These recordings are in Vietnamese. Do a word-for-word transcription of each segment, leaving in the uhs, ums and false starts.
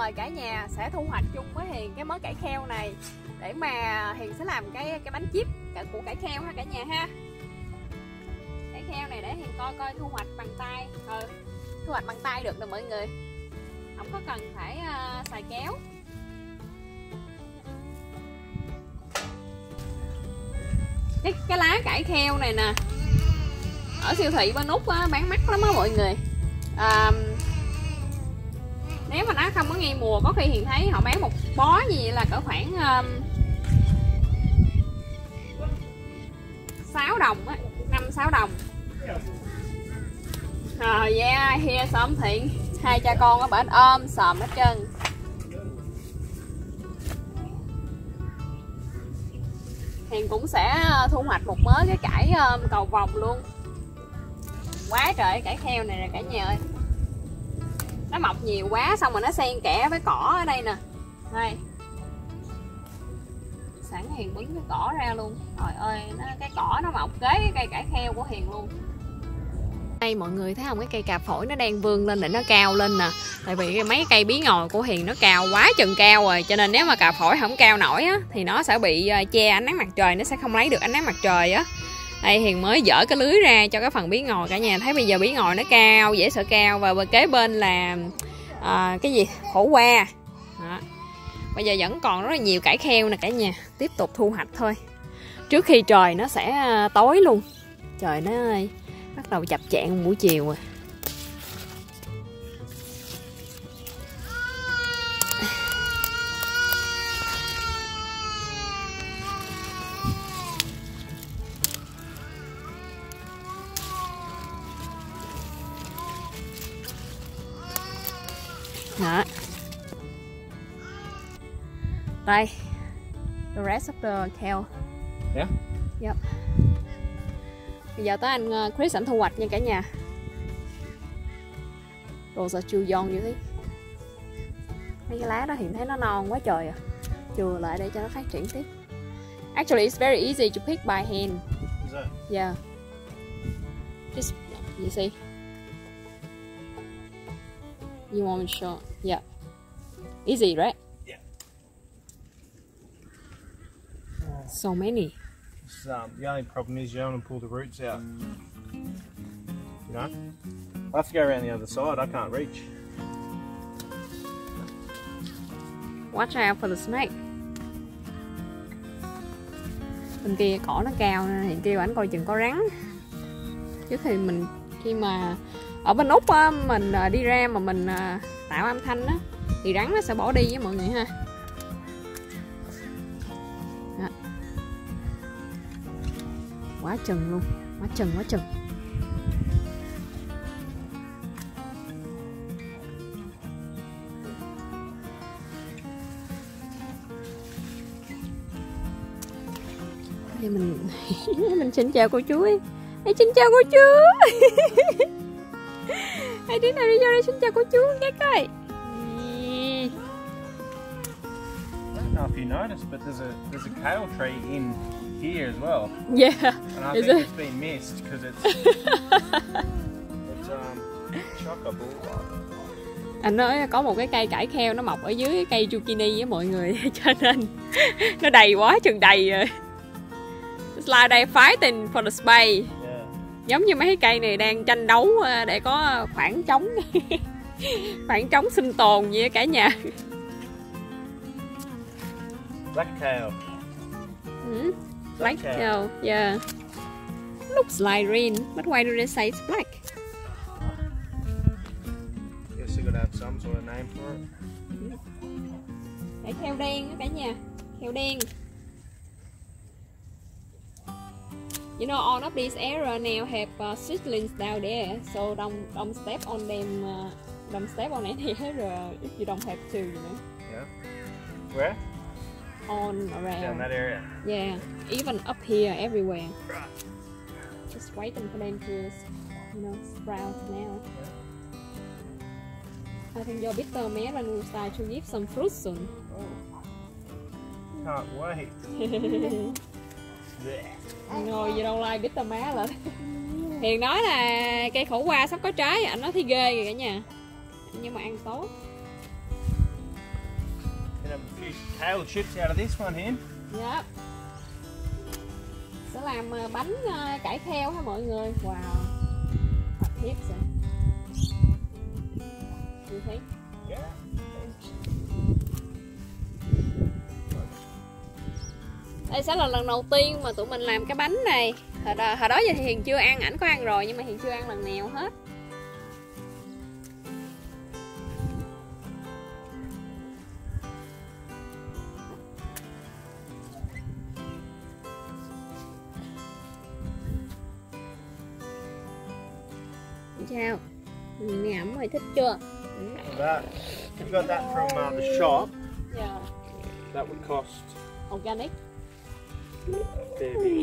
rồi cả nhà sẽ thu hoạch chung với Hiền cái mớ cải kheo này để mà Hiền sẽ làm cái cái bánh chip của cải kheo ha cả nhà ha. Cải kheo này để Hiền coi coi thu hoạch bằng tay. Ừ, thu hoạch bằng tay được rồi mọi người, không có cần phải uh, xài kéo. Cái, cái lá cải kheo này nè, ở siêu thị bên Úc á, bán mắc lắm á mọi người. À, nếu mà nó không có ngay mùa, có khi Hiền thấy họ bán một bó gì vậy là cỡ khoảng um, sáu đồng á, năm sáu đồng. Ờ uh, yeah, here xóm Thiện, hai cha con ở bển ôm xòm hết trơn. Hiền cũng sẽ thu hoạch một mớ cái cải um, cầu vồng luôn. Quá trời cải kheo này nè cả nhà ơi. Nó mọc nhiều quá, xong rồi nó xen kẽ với cỏ ở đây nè. Đây. Sẵn Hiền bứng cái cỏ ra luôn. Trời ơi, nó, cái cỏ nó mọc kế cái cây cải kheo của Hiền luôn. Đây mọi người thấy không, cái cây cà phổi nó đang vươn lên để nó cao lên nè. Tại vì cái mấy cây bí ngòi của Hiền nó cao quá chừng cao rồi, cho nên nếu mà cà phổi không cao nổi á thì nó sẽ bị che ánh nắng mặt trời, nó sẽ không lấy được ánh nắng mặt trời á. Đây Hiền mới dỡ cái lưới ra cho cái phần bí ngòi cả nhà. Thấy bây giờ bí ngòi nó cao, dễ sợ cao. Và kế bên là à, cái gì? Khổ qua. Đó. Bây giờ vẫn còn rất là nhiều cải kheo nè cả nhà. Tiếp tục thu hoạch thôi, trước khi trời nó sẽ tối luôn. Trời nó ơi, bắt đầu chập chạng buổi chiều rồi. Đó. Đây, the rest of the kale. Yeah. Yep. Bây giờ tới anh Chris anh thu hoạch nha cả nhà. Rồi sao chưa giòn như thế. Mấy cái lá đó hiện thấy nó non quá trời à. Chừa lại để cho nó phát triển tiếp. Actually it's very easy to pick by hand. Is it? Yeah. Just you see. You want me to show? Yeah. Easy, right? Yeah. So many. Um, the only problem is you don't want to pull the roots out. You know? I have to go around the other side, I can't reach. Watch out for the snake. Bên kia cỏ nó cao nên hiện kêu ảnh coi chừng có rắn. Trước khi mình khi mà ở bên Úc á, mình đi ra mà mình tạo âm thanh á thì rắn nó sẽ bỏ đi với mọi người ha. Đó. Quá chừng luôn, quá chừng quá chừng. Đây mình mình xin chào cô chú ấy. Hey, xin chào cô chú. Hey, đứa nào đi vô đây xin chào cô chú nghe coi. I don't know if you noticed, but there's a there's a kale tree in here as well. Yeah. And I Is think it? it's been missed because it's it's um chockable. Anh nói có một cái cây cải kheo nó mọc ở dưới cái cây zucchini với mọi người, cho nên nó đầy quá chừng đầy rồi. It's like they're fighting for the space. Yeah. Giống như mấy cái cây này đang tranh đấu để có khoảng trống khoảng trống sinh tồn vậy cả nhà. Black kale. Hmm? Black kale, yeah. Looks like green, but why do they say it's black? Guess you gotta have some sort of name for it. Để kheo đen cả nhà, kheo đen. You know, all of these area now have uh, seedlings down there, so don't don't step on them. Uh, don't step on any area if you don't have to, you know. Yeah. Where? On around. Down that area. Yeah, even up here, everywhere. Just waiting for them to, you know, sprout now. I think your bitter melon will start to give some fruit soon. Oh. Can't wait. No, you don't like bitter melon. Hiền nói là cây khổ qua sắp có trái, anh nói thấy ghê kìa cả nhà. Nhưng mà ăn tốt. few kale chips out of this one, Hen. Dạ. Sẽ làm uh, bánh uh, cải kheo hả mọi người? Wow. Thật hiếp rồi. You think? Yeah. Đây sẽ là lần đầu tiên mà tụi mình làm cái bánh này. Hồi đó, hồi đó giờ thì Hiền chưa ăn, ảnh có ăn rồi nhưng mà Hiền chưa ăn lần nào hết. Sao? Nghe ẩm rồi, thích chưa? That, you got that from uh, the shop. Yeah. That would cost Organic. fair bit.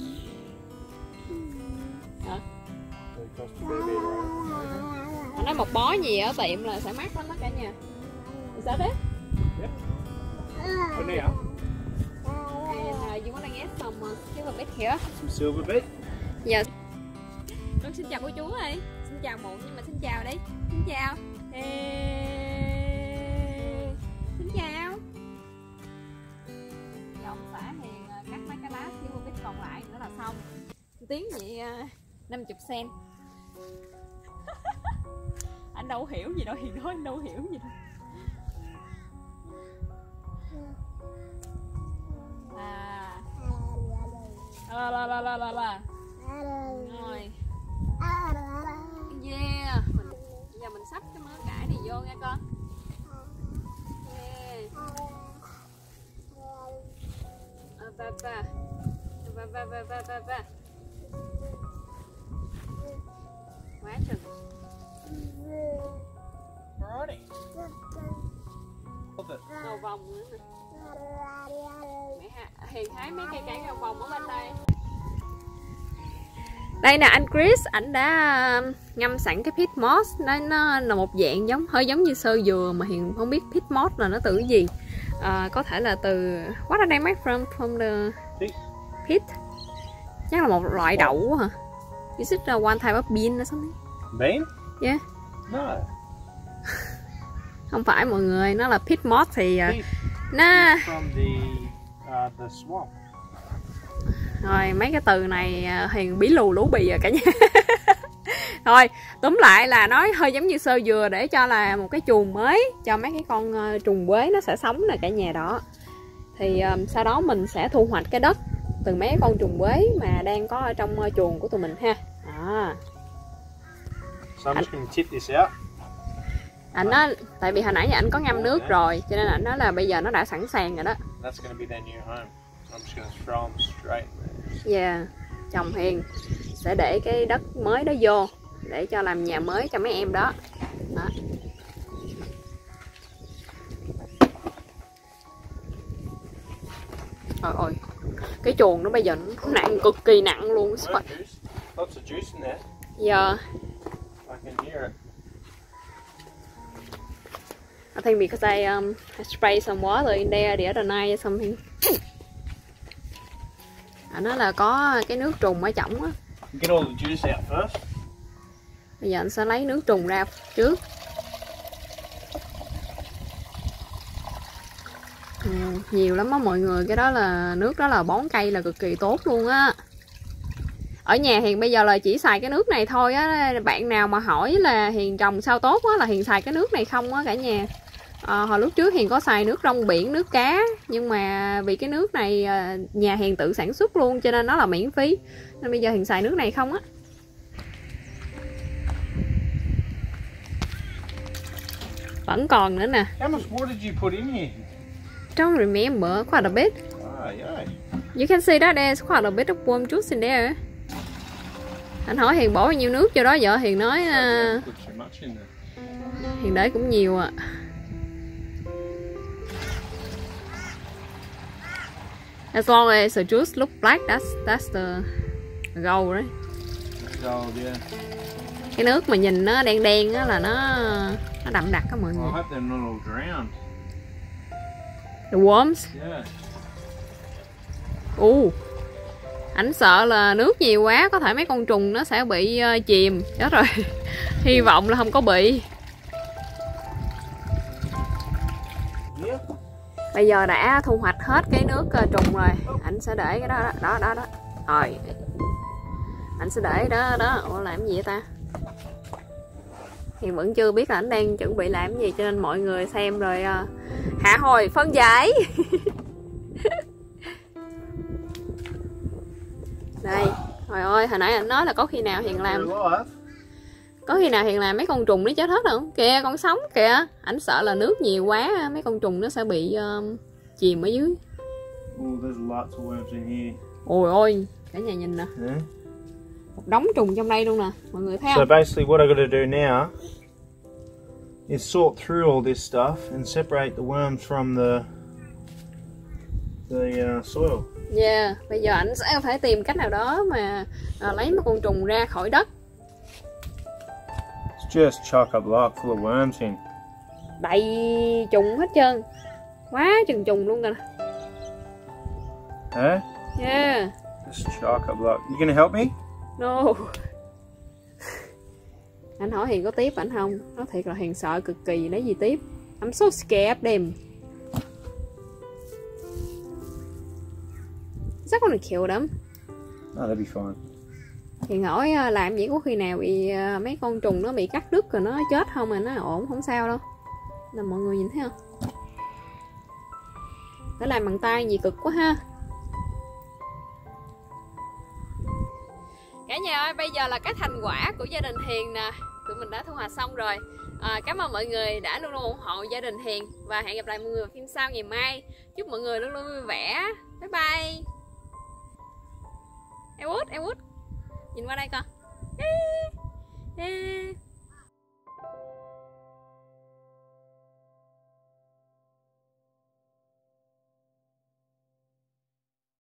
Hả? It cost a fair bit, right? Anh nói một bó gì ở tiệm là sẽ mắc lắm đó cả nhà. Is that it? Yep. For now. And uh, you wanna get some uh, silver bit here? Some silver bit. Dạ. Con xin chào cô chú ơi. Xin chào muộn nhưng mà xin chào đi. Xin chào. Ê... Xin chào. Dòng xã Hiền cắt mấy cái lá silver bit còn lại nữa là xong. Tiếng vậy uh, năm mươi cent. Anh đâu hiểu gì đâu, Hiền nói anh đâu hiểu gì đâu. À. La la la la la la. Rồi. Yeah. Mình, bây giờ mình sắp cái mớ cải này vô nha con. Yeah. À, ba ba. Ba ba ba ba ba ba. Quá chừng. Alrighty. Love it. Cầu vòng nữa nè. Mẹ Hiền hái mấy cây cải cầu vòng ở bên đây. Đây nè anh Chris, ảnh đã ngâm sẵn cái pit moss. Nó, nó là một dạng giống hơi giống như sơ dừa mà Hiền không biết pit moss là nó từ cái gì. À, có thể là từ what are they made from from the pit? Chắc là một loại đậu hả? Is it one type of bean or something? Bean? Yeah. No. Không phải mọi người, nó là pit moss thì Pit. nó From the uh, the swamp. rồi mấy cái từ này Hiền bí lù lú bì rồi cả nhà. Thôi túm lại là nói hơi giống như sơ dừa để cho là một cái chuồng mới cho mấy cái con trùng quế nó sẽ sống nè cả nhà đó. Thì um, sau đó mình sẽ thu hoạch cái đất từ mấy con trùng quế mà đang có ở trong uh, chuồng của tụi mình ha. À. So I'm just going to tip this out. Anh nói tại vì hồi nãy giờ anh có ngâm nước rồi cho nên anh nói là bây giờ nó đã sẵn sàng rồi đó. That's going to be their new home. I'm just going to throw them straight there. Yeah, chồng Hiền sẽ để cái đất mới đó vô để cho làm nhà mới cho mấy em đó. Đó. Ôi ôi, cái chuồng nó bây giờ nó nặng, cực kỳ nặng luôn. No juice. Lots of juice in there. Yeah. I can hear it. I think because I um I sprayed some water in there the other night or something. Anh nói là có cái nước trùng ở trong á. Get all the juice out first. Bây giờ anh sẽ lấy nước trùng ra trước. Ừ, nhiều lắm á mọi người, cái đó là nước đó là bón cây là cực kỳ tốt luôn á. Ở nhà Hiền bây giờ là chỉ xài cái nước này thôi á. Bạn nào mà hỏi là Hiền trồng sao tốt á là Hiền xài cái nước này không á cả nhà. À, hồi lúc trước Hiền có xài nước rong biển, nước cá, nhưng mà vì cái nước này nhà Hiền tự sản xuất luôn cho nên nó là miễn phí, nên bây giờ Hiền xài nước này không á. Vẫn còn nữa nè. How much water did you put in here? Don't remember, quite a bit. Oh, yeah. You can see that there's quite a bit of warm juice in there. Anh hỏi Hiền bỏ bao nhiêu nước vô đó, vợ Hiền nói uh, Put too much in there. Hiền để cũng nhiều ạ. À. As long as the juice look black, that's that's the goal right? Gold, yeah. Cái nước mà nhìn nó đen đen á là nó nó đậm đặc á mọi người. Well, I hope they're not all drowned. The worms. Yeah. Ồ. Uh, ảnh sợ là nước nhiều quá có thể mấy con trùng nó sẽ bị uh, chìm. Chết rồi. Hy vọng là không có bị. Yeah. Bây giờ đã thu hoạch hết cái nước trùng rồi, anh sẽ để cái đó đó đó đó, đó. Rồi anh sẽ để đó đó. Ủa làm gì vậy ta? Hiền vẫn chưa biết là anh đang chuẩn bị làm gì, cho nên mọi người xem rồi uh, hạ hồi phân giải. Đây, trời ơi, hồi nãy anh nói là có khi nào Hiền làm Có khi nào Hiền làm mấy con trùng nó chết hết không? Kìa, con sống kìa. Ảnh sợ là nước nhiều quá, mấy con trùng nó sẽ bị uh, chìm ở dưới. Ôi ôi, cả nhà nhìn nè. Yeah. Một đống trùng trong đây luôn nè, mọi người thấy không? So basically what I've got to do now is sort through all this stuff and separate the worms from the the uh, soil. Yeah, bây giờ anh sẽ phải tìm cách nào đó mà à, lấy mấy con trùng ra khỏi đất. It's just chock a block full of worms in. Đầy trùng hết trơn. Quá chừng trùng luôn kìa. Eh? Yeah. Just chock a block. You gonna help me? No. Anh hỏi Hiền có tiếp ảnh không? Nói thiệt là Hiền sợ cực kỳ, lấy gì tiếp. I'm so scared of them. Is that gonna kill them? No, they'll be fine. Hiền hỏi làm gì có khi nào bị mấy con trùng nó bị cắt đứt rồi nó chết không, mà nó ổn, không sao đâu. Là mọi người nhìn thấy không? Phải làm bằng tay gì cực quá ha. Cả nhà ơi, bây giờ là cái thành quả của gia đình Hiền nè. Tụi mình đã thu hoạch xong rồi. à, Cảm ơn mọi người đã luôn luôn ủng hộ gia đình Hiền. Và hẹn gặp lại mọi người vào phim sau ngày mai. Chúc mọi người luôn luôn vui vẻ. Bye bye. Em út, em út nhìn qua đây con. Ê, ê.